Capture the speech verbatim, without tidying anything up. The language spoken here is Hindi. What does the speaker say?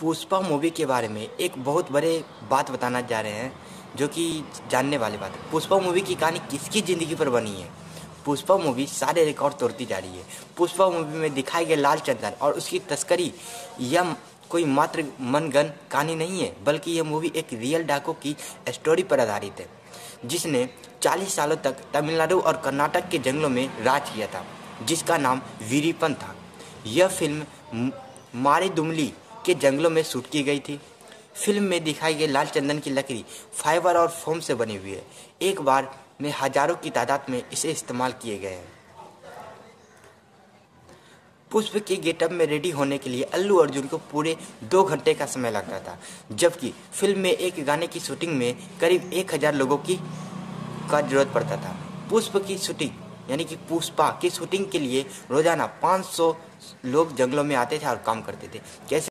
पुष्पा मूवी के बारे में एक बहुत बड़े बात बताना जा रहे हैं, जो कि जानने वाली बात है। पुष्पा मूवी की कहानी किसकी ज़िंदगी पर बनी है? पुष्पा मूवी सारे रिकॉर्ड तोड़ती जा रही है। पुष्पा मूवी में दिखाए गए लाल चंदन और उसकी तस्करी यह कोई मात्र मनगढ़ंत कहानी नहीं है, बल्कि यह मूवी एक रियल डाकू की स्टोरी पर आधारित है, जिसने चालीस सालों तक तमिलनाडु और कर्नाटक के जंगलों में राज किया था, जिसका नाम वीरप्पन था। यह फिल्म मारीदुमली के जंगलों में शूट की गई थी। फिल्म में दिखाई गई लाल चंदन की लकड़ी फाइबर और फोम से बनी हुई है। एक बार में हजारों की तादाद में इसे इस्तेमाल किए गए हैं। पुष्प के गेटअप में रेडी होने के लिए अल्लू अर्जुन को पूरे दो घंटे का समय लगता था, जबकि फिल्म में एक गाने की शूटिंग में करीब एक हजार लोगों की का जरूरत पड़ता था। पुष्प की शूटिंग यानी कि पुष्पा की शूटिंग के लिए रोजाना पाँच सौ लोग जंगलों में आते थे और काम करते थे। कैसे